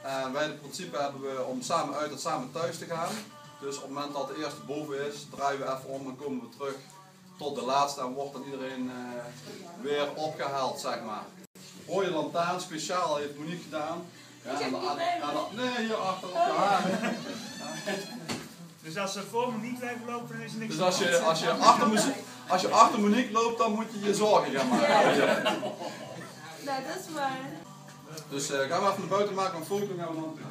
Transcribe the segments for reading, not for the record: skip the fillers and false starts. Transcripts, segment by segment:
En wij in principe hebben we om samen uit en samen thuis te gaan. Dus op het moment dat de eerste boven is, draaien we even om en komen we terug tot de laatste en wordt dan iedereen weer opgehaald, zeg maar. Rode lantaarn, speciaal heeft Monique gedaan. Ja, nee, hier achter op je haren. Dus als ze voor Monique blijven lopen, dan is er niks Dus als je achter Monique loopt, dan moet je je zorgen gaan maken. Ja, dat is waar. Dus gaan we even naar buiten maken, een foto en gaan we dan terug.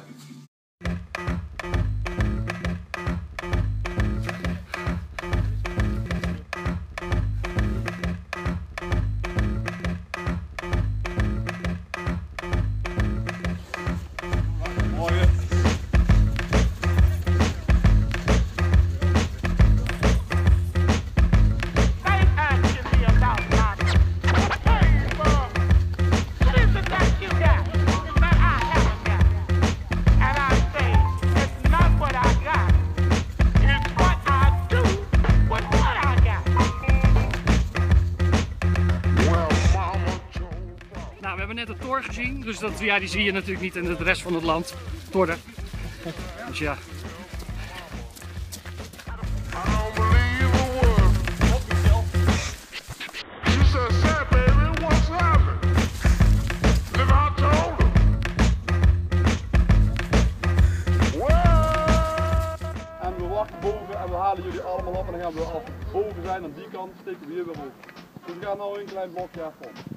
We hebben net de Tor gezien, dus dat, ja, die zie je natuurlijk niet in de rest van het land. Torden. Dus ja. En we wachten boven en we halen jullie allemaal op en dan gaan we, als we boven zijn aan die kant, steken we hier weer op. Dus we gaan nou een klein blokje af.